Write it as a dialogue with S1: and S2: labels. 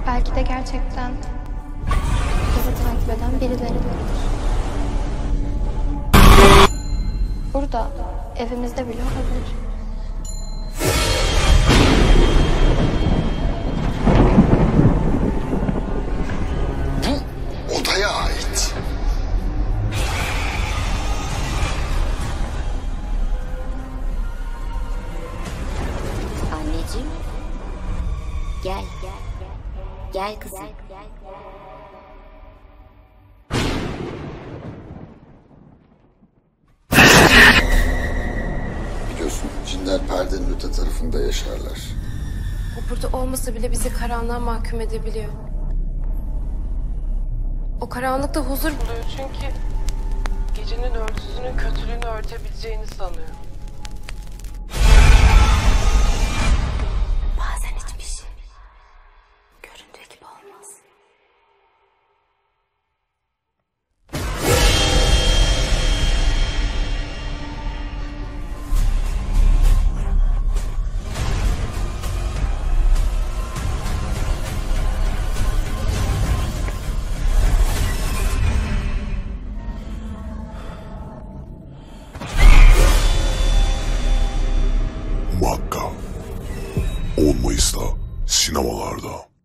S1: Belki de gerçekten bizi takip eden birileri vardır. Burada, evimizde bile olabilir.
S2: Bu odaya ait.
S3: Anneciğim. Gel. Gel kızım.
S2: Biliyorsun cinler perdenin öte tarafında yaşarlar.
S4: O burada olmasa bile bizi karanlığa mahkum edebiliyor. O karanlıkta huzur buluyor çünkü gecenin örtüsünün kötülüğünü örtebileceğini sanıyor.
S3: Bazen hiçbir şey göründüğü gibi olmaz.
S5: Makka 10 Mayıs'ta sinemalarda.